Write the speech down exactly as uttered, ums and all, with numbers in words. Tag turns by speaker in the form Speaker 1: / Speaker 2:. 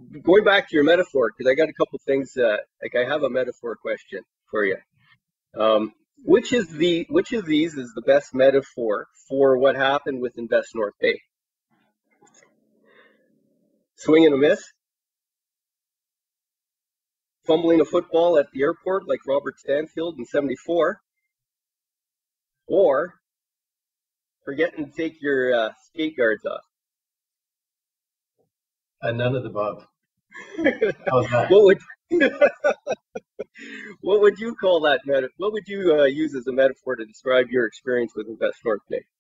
Speaker 1: going back to your metaphor, because I got a couple things. Uh, like I have a metaphor question for you. Um, which is the which of these is the best metaphor for what happened with Invest North Bay? Swing and a miss, fumbling a football at the airport like Robert Stanfield in seventy-four, or forgetting to take your uh, skate guards off.
Speaker 2: Uh, none of the above. How's that?
Speaker 1: What would what would you call that meta? What would you uh, use as a metaphor to describe your experience with Invest North Bay?